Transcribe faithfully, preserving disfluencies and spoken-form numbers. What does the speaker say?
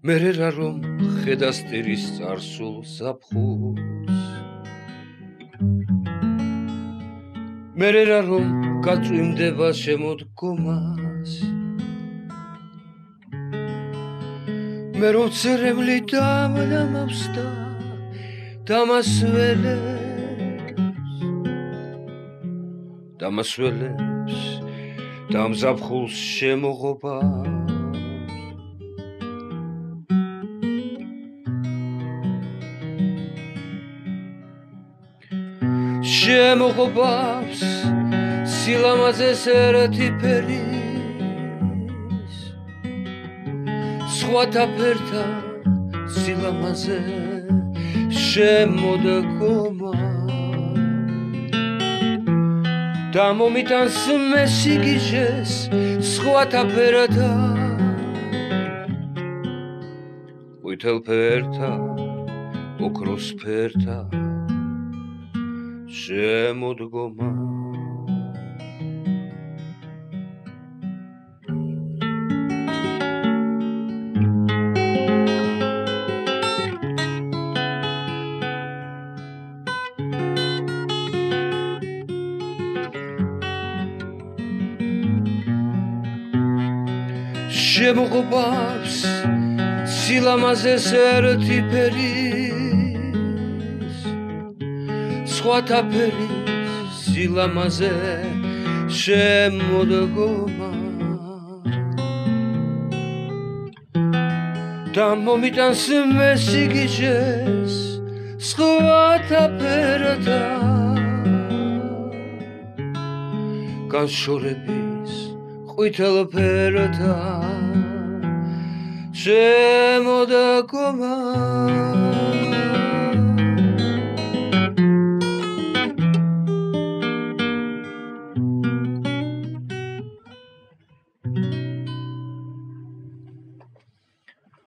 მერე რა რომ ხედასტირის წარსულ ზაფხულს მერე რა რომ გაწვიმდება შემოდგომას მე რომ ცერემლი დამნამავს და დამასველებს დამასველებს დამ ზაფხულს შემოღობა შემოღობავს სილამაზეს ერთი ფერის სხვათა ფერთა სილამაზე შემოდგომა და მომიტანს მესიგიჟეს სხვათა ფერთა ყვითელ ფერთა ოქროს ფერთა შემოდგომა შემოღობავს სილამაზეს ერთი ფერის სხვათა ფერის სილამაზე შემოდგომა და მომიტანს მესიგიჟეს სხვათა ფერთა განშორების ყვითელ ფერთა შემოდგომა